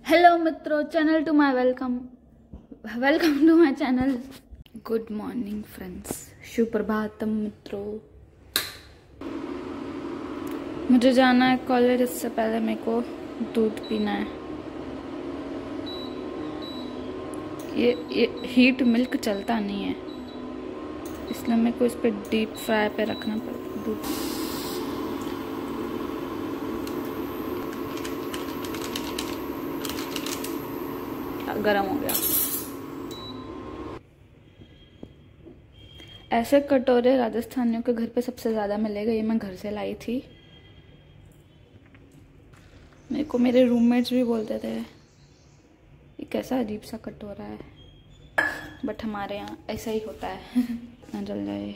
Hello मित्रों, channel to my welcome to my channel. Good morning friends, सुप्रभातम मित्रों। मुझे जाना है कॉलेज, इससे पहले मेरे को दूध पीना है। ये हीट मिल्क चलता नहीं है, इसलिए मेरे को इस पे डीप फ्राई पे रखना पड़ेगा दूध। गरम हो गया। ऐसे कटोरे राजस्थानियों के घर पे सबसे ज्यादा मिलेगा। ये मैं घर से लाई थी। मेरे को मेरे रूममेट्स भी बोलते थे ये कैसा अजीब सा कटोरा है, बट हमारे यहाँ ऐसा ही होता है। ना जल जाए।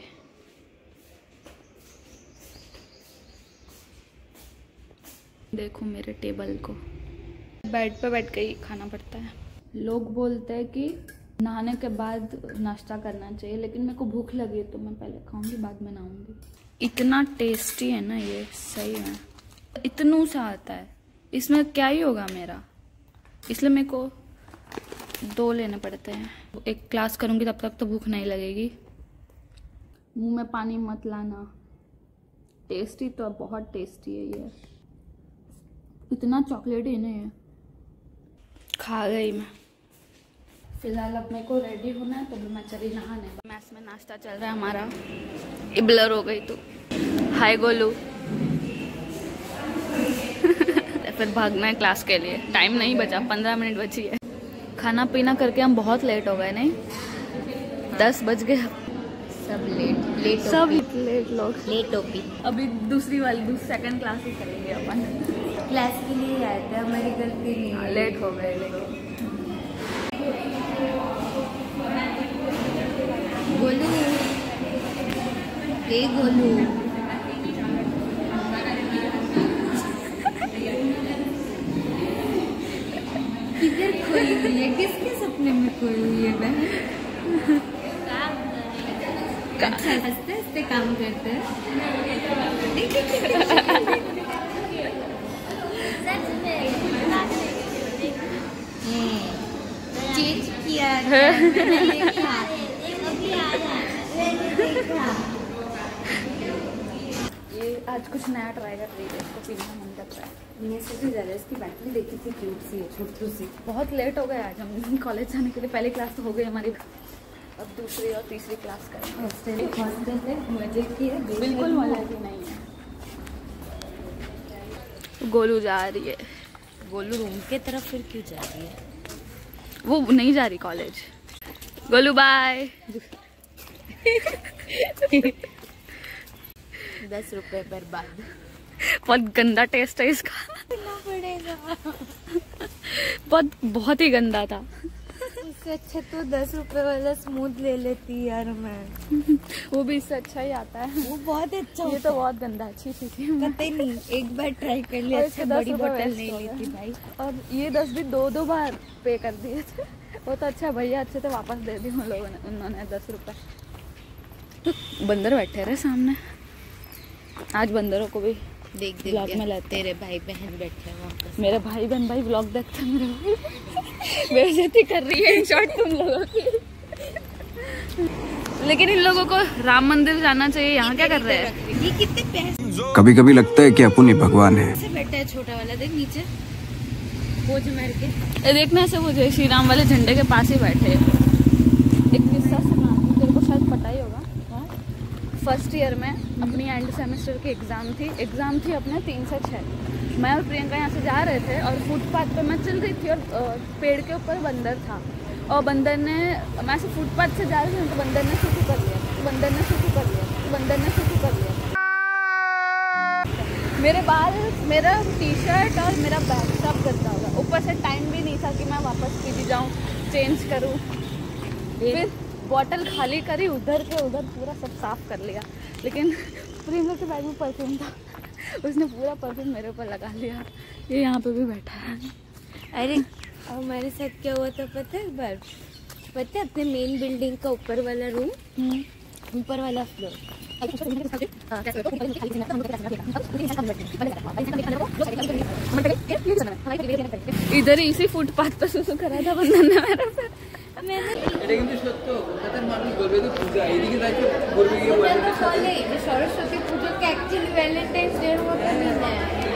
देखो मेरे टेबल को, बेड पे बैठ के ही खाना पड़ता है। लोग बोलते हैं कि नहाने के बाद नाश्ता करना चाहिए, लेकिन मेरे को भूख लगी है तो मैं पहले खाऊंगी, बाद में नहाऊंगी। इतना टेस्टी है ना ये, सही है। इतनू सा आता है, इसमें क्या ही होगा मेरा, इसलिए मेरे को 2 लेने पड़ते हैं। एक क्लास करूंगी तब तक तो भूख नहीं लगेगी। मुंह में पानी मत लाना। टेस्टी तो बहुत टेस्टी है ये, इतना चॉकलेटी नहीं है। खा गई मैं। फिलहाल अब मेरे को रेडी होना है, तो मैं चली नहाने। मैस में नाश्ता चल रहा है हमारा। इब्लर हो गई तू। हाय गोलू। फिर भागना है क्लास के लिए, टाइम नहीं बचा, 15 मिनट बची है। खाना पीना करके हम बहुत लेट हो गए, नहीं 10 बज गए। सब लेट लोग लेट होगी। अभी दूसरी सेकंड क्लास ही करेंगे अपन। क्लास के लिए आए थे, हमारी गलती नहीं है। लेट हो गए लेकिन। गोलू, हे गोलू, किधर खोई हुई है? किसके सपने में खोई हुई है? मैं अच्छा हंसते हंसते काम करते हैं। चेंज किया ये आज कुछ नया ट्राई कर रही है, इसको पीने का मन कर रहा है। मैं से भी ज़्यादा इसकी बैटरी देखी थी, क्यूट सी है, छोटी सी। बहुत लेट हो गया आज हम कॉलेज जाने के लिए। पहली क्लास तो हो गई हमारी, अब दूसरी और तीसरी क्लास करेंगे। हॉस्टल है, मजे की है, बिल्कुल मजे की नहीं है। गोलू जा रही है। गोलू रूम के तरफ फिर क्यों जा रही है? वो नहीं जा रही कॉलेज। गोलू बाय। 10 रुपए बर्बाद। बहुत गंदा टेस्ट है इसका। पड़ेगा। बहुत ही गंदा था। इससे अच्छा तो 10 रुपए वाला स्मूथ ले लेती यार मैं। वो भी इससे अच्छा ही आता है। वो बहुत अच्छा। ये तो बहुत गंदा है। छी पता ही नहीं, एक बार ट्राई कर लिया। अच्छा बड़ी बोतल नहीं लेती भाई। और ये 10 भी 2 बार पे कर दिए थे। वो तो अच्छा भैया अच्छे से वापस दे दी उन लोगों ने, उन्होंने 10 रुपए। तो बंदर बैठे रहे सामने। आज बंदरों को भी देख ब्लॉग में लाते। तेरे भाई बहन बैठे हैं वहाँ पे। मेरे भाई बहन भाई ब्लॉग देखते हैं। मेरे भाई बेइज्जती कर रही है इन शॉर्ट तुम लोगों की। लेकिन इन लोगों को राम मंदिर जाना चाहिए, यहाँ क्या कर रहे हैं? ये कितने पैसे? कभी कभी लगता है कि अपन ही भगवान है। से बैठा है छोटा वाला, देख नीचे बोझ मार के। देखने से वो जय श्री राम वाले झंडे के पास ही बैठे। एक किस्सा सुना, तेरे को शायद पता ही होगा। फर्स्ट ईयर में अपनी एंड सेमेस्टर की एग्ज़ाम थी अपने 3 से 6। मैं और प्रियंका यहाँ से जा रहे थे और फुटपाथ पे मैं चल रही थी और पेड़ के ऊपर बंदर था। और बंदर ने, मैं से फुटपाथ से जा रही थी तो बंदर ने शुरू कर लिया। मेरे बाल, मेरा टी-शर्ट और मेरा बैग सब गंदा हो गया। ऊपर से टाइम भी नहीं था कि मैं वापस पीछे जाऊँ, चेंज करूँ। फिर बॉटल खाली करी, उधर के उधर पूरा सब साफ कर लिया। लेकिन प्रियंका के बैग में परफ्यूम था, उसने पूरा परफ्यूम मेरे ऊपर लगा लिया। ये यहाँ पे भी बैठा है। अरे हमारे साथ क्या हुआ था पता है? एक बार पता है, अपने मेन बिल्डिंग का ऊपर वाला रूम ऊपर वाला फ्लोर। इधर ही इसी फुटपाथ पे सुसु करा था बंधन ने मेरे पे। सरस्वती पूजा का एक्चुअली वैलेंटाइंस डे होता नहीं है।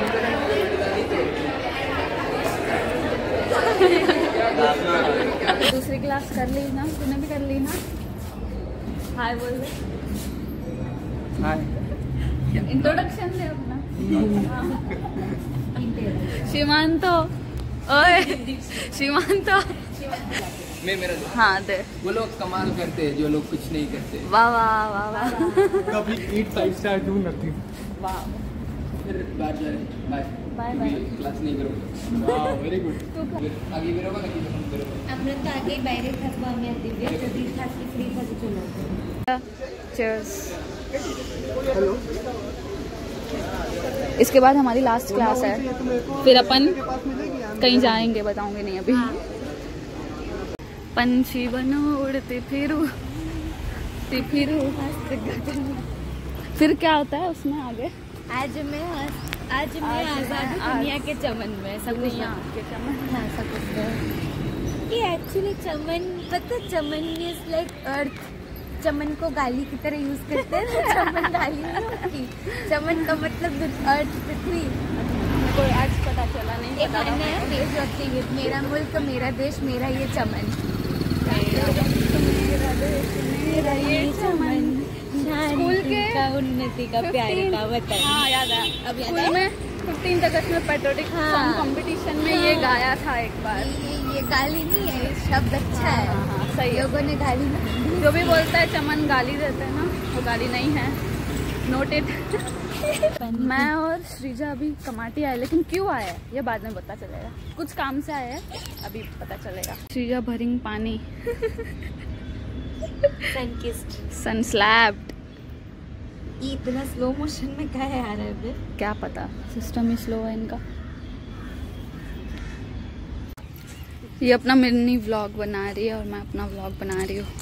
दूसरी क्लास कर ली ना, तूने भी कर ली ना? हाय बोल दे। हाय। इंट्रोडक्शन दे अपना। शिमांतो, ओए शिमांतो। मैं मेरा हाँ दे। वो लोग कमाल करते हैं जो लोग कुछ नहीं करते। वाह वाह वाह वाह। कभी eat 5 star do nothing। वाह। फिर बाहर जा रहे हैं। Bye bye bye. क्लास नहीं करोगे। Wow, very good। आगे करोगे ना कि हम करोगे। আমরা তো আগেই বাইরে থাকবো আমি আর দিব্যা যদি থাকি ফ্রি থাকি চলে আসবো। Cheers। इसके बाद हमारी लास्ट क्लास है, फिर अपन कहीं जाएंगे, बताऊंगी नहीं अभी। पंछी बनो उड़ते फिरू फिरू। फिर क्या होता है उसमें आगे? आज मैं आजाद हूँ दुनिया के चमन में, सब कुछ दुनिया के चमन। हाँ सब कुछ है। ये एक्चुअली चमन, पता चमन इज लाइक अर्थ। चमन को गाली की तरह यूज करते हैं। चमन गाली नहीं होती। चमन का मतलब अर्थ, पृथ्वी। कोई आज पता चला नहीं। एक गाना है देशभक्ति गीत, मेरा मुल्क मेरा देश मेरा ये चमन। मेरा ये चमन स्कूल के का उन्नति का प्यार का वतन। हाँ याद है। अब याद स्कूल है? में 15 अगस्त में पेट्रियोटिक हाँ। सॉन्ग कंपटीशन में ये गाया था एक बार। ये गाली नहीं है, ये शब्द अच्छा है। हाँ, सही है। लोगों ने गाली नहीं। जो भी बोलता है चमन गाली देते हैं ना, वो गाली नहीं है। नोटेड। मैं और श्रीजा अभी कमाटी आए, लेकिन क्यों आए हैं ये बाद में पता चलेगा। कुछ काम से आए हैं, अभी पता चलेगा। श्रीजा भरिंग पानी। सन स्लैब्ड। ये इतना स्लो मोशन में क्या है यार अभी? क्या पता, सिस्टम ही स्लो है इनका। ये अपना मिनी व्लॉग बना रही है और मैं अपना व्लॉग बना रही हूँ।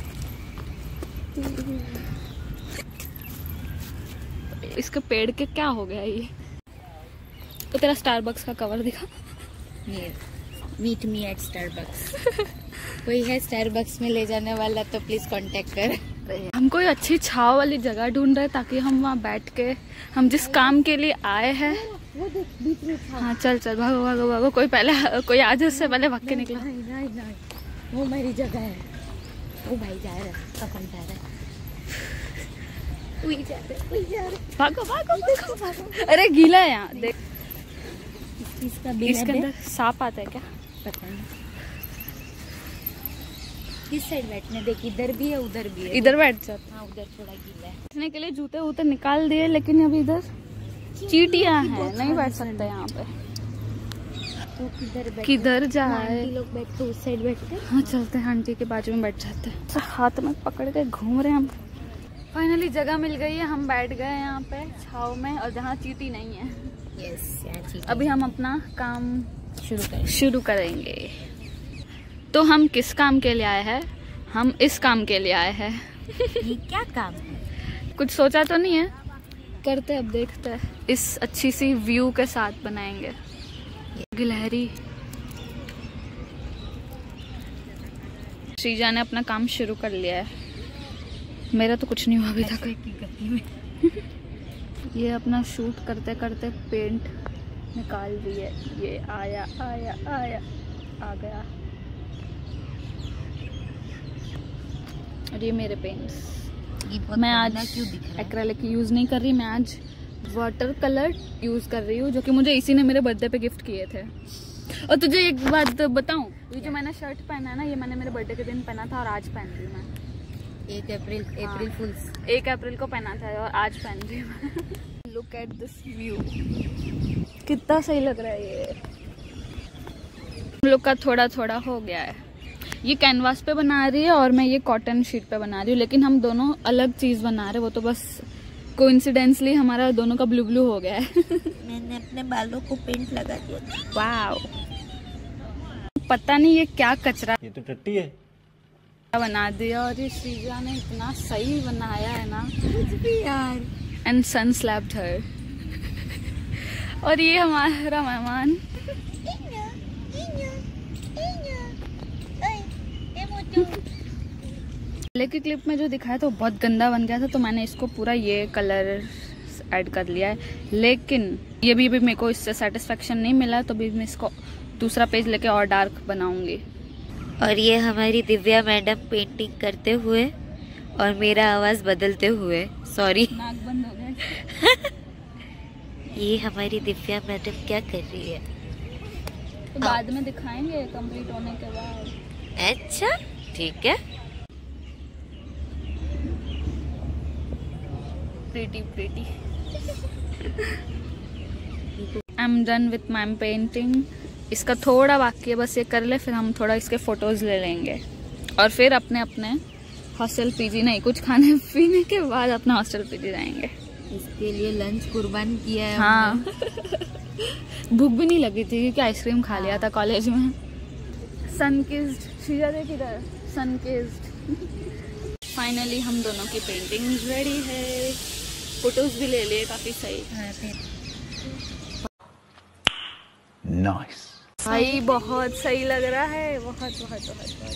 इसके पेड़ के क्या हो गया ये? तो तेरा स्टारबक्स का कवर दिखा। Meet me at Starbucks. कोई है स्टारबक्स में ले जाने वाला तो प्लीज कांटेक्ट कर। हम कोई अच्छी छाव वाली जगह ढूंढ रहे हैं ताकि हम वहाँ बैठ के, हम जिस काम के लिए आए हैं। वो देख बीच में था। हाँ चल चल भागो भागो भागो। कोई पहले कोई आज उससे पहले भाग के निकला। नहीं, वो मेरी जगह है। वो भाई जा रहा है, कपन जा रहा है। वही जा रहे। भागो भागो भागो। अरे गीला है यहाँ देख। इसके इसके अंदर सांप आता है क्या? पता नहीं। किस साइड बैठने देख, इधर भी है उधर भी है। इधर बैठ जाते। हाँ उधर थोड़ा गीला है। बैठने के लिए जूते वूते निकाल दिए, लेकिन अभी इधर चींटियां हैं, नहीं बैठ सकते यहाँ पे। तो किधर जाए? आंटी लोग बैठते उस साइड बैठते। हाँ चलते हैं, आंटी के बाजू में बैठ जाते हैं। हाथ में पकड़ के घूम रहे हैं हम। फाइनली जगह मिल गई है, हम बैठ गए यहाँ पे छाव में, और जहाँ चींटी नहीं है। यस, अभी हम अपना काम शुरू करेंगे। तो हम किस काम के लिए आए हैं? हम इस काम के लिए आए हैं। ये क्या काम है? कुछ सोचा तो नहीं है, करते अब देखते हैं। इस अच्छी सी व्यू के साथ बनाएंगे। गिलहरी। श्रीजा ने अपना काम शुरू कर लिया है, मेरा तो कुछ नहीं हुआ अभी तक। ये अपना शूट करते करते पेंट निकाल रही है। ये आया आया आया आ गया। और ये मेरे पेंट्स। मैं आज एक्रेलिक यूज नहीं कर रही, मैं आज वाटर कलर यूज कर रही हूँ, जो कि मुझे इसी ने मेरे बर्थडे पे गिफ्ट किए थे। और तुझे एक बात बताऊं, ये जो मैंने शर्ट पहना है ना, ये मैंने मेरे बर्थडे के दिन पहना था और आज पहन रही हूँ मैं। 1 अप्रैल फूल्स। 1 अप्रैल को पहना था और आज पहन रही हूँ। लुक एट दिस व्यू, कितना सही लग रहा है ये। हम लोग का थोड़ा थोड़ा हो गया है। ये कैनवास पे बना रही है और मैं ये कॉटन शीट पे बना रही हूँ, लेकिन हम दोनों अलग चीज बना रहे हैं। वो तो बस कोइंसिडेंसली हमारा दोनों का ब्लू ब्लू हो गया है। मैंने अपने बालों को पेंट लगा दिया। वाव, पता नहीं ये क्या कचरा। ये तो टट्टी है। बना दिया और ये श्रीजा ने इतना सही बनाया है ना कुछ भी यार। And son slapped her. और ये हमारा मेहमान पहले की क्लिप में जो दिखाया था वो बहुत गंदा बन गया था, तो मैंने इसको पूरा ये कलर ऐड कर लिया है, लेकिन ये भी मेरे को इससे सेटिस्फेक्शन नहीं मिला, तो भी मैं इसको दूसरा पेज लेके और डार्क बनाऊंगी। और ये हमारी दिव्या मैडम पेंटिंग करते हुए और मेरा आवाज बदलते हुए, सॉरी नाक बंद हो गया। ये हमारी दिव्या मैडम क्या कर रही है? तो बाद में दिखाएंगे कंप्लीट होने के बाद। अच्छा ठीक है। Pretty pretty. I am done with my painting. इसका थोड़ा बाकी है, बस ये कर ले, फिर हम थोड़ा इसके फोटोज ले लेंगे और फिर अपने अपने हॉस्टल पीजी, नहीं कुछ खाने पीने के बाद अपना हॉस्टल पीजी जाएंगे। इसके लिए लंच कुर्बान किया है। हाँ भूख भी नहीं लगी थी क्योंकि आइसक्रीम खा लिया था कॉलेज में। सनकिस्ड श्रीजा देख इधर, सनकिस्ड। फाइनली हम दोनों की पेंटिंग रेडी है, फोटोज भी ले लिए काफी सही। नाइस भाई बहुत सही लग रहा है, बहुत बहुत बहुत बहुत।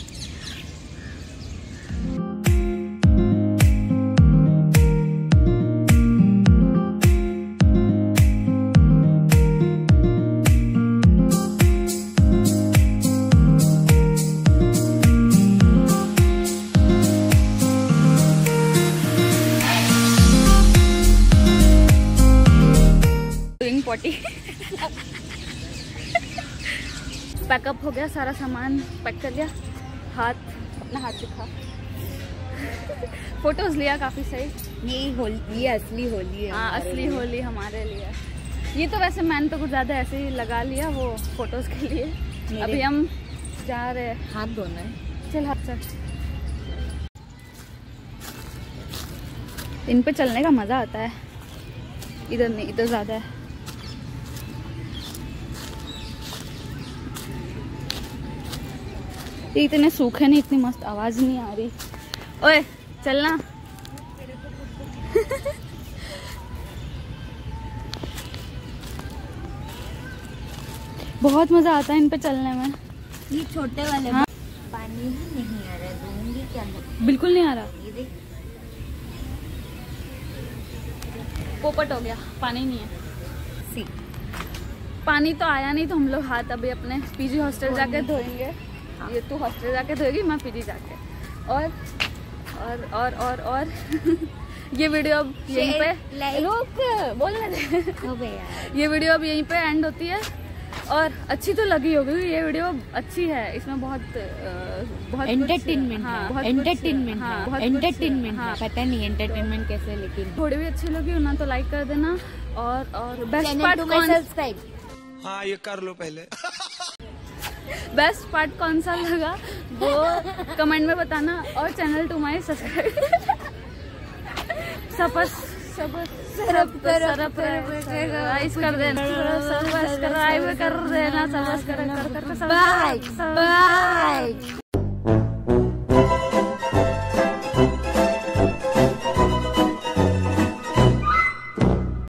पॉटी पैकअप हो गया, सारा सामान पैक कर लिया। अपना हाथ दिखा। फोटोज लिया काफी सही। ये असली होली है। हाँ असली होली हमारे लिए। ये तो वैसे मैंने तो कुछ ज्यादा ऐसे ही लगा लिया वो फोटोज के लिए। अभी हम जा रहे हैं, हाथ धोना है। चल हाथ चल। इन पे चलने का मजा आता है, इधर नहीं, इधर ज्यादा है। ये इतने सूखे नहीं, इतनी मस्त आवाज नहीं आ रही। ओए चलना। बहुत मजा आता है इन पे चलने में। ये छोटे वाले। हाँ? पानी ही नहीं आ रहा, दूंगी क्या? बिल्कुल नहीं आ रहा। ये देख, पोपट हो गया, पानी नहीं है। सी पानी तो आया नहीं, तो हम लोग हाथ अभी अपने पीजी हॉस्टल जाके धोएंगे। ये तू हॉस्टल जाके धोएगी, मैं पीजी जाके। और ये वीडियो अब यहीं पे रुक बोलने दे। ये वीडियो अब यहीं पे एंड होती है। और अच्छी तो लगी होगी ये वीडियो, अच्छी है। इसमें बहुत एंटरटेनमेंट हाँ, पता नहीं एंटरटेनमेंट कैसे, लेकिन थोड़ी भी अच्छी लगी हो ना तो लाइक कर देना। और बेस्ट पार्ट सब्सक्राइब। हाँ ये कर लो पहले। बेस्ट पार्ट कौन सा लगा वो कमेंट में बताना। और channel to my subscribe subscribe कर देना, सब्सक्राइब कर देना।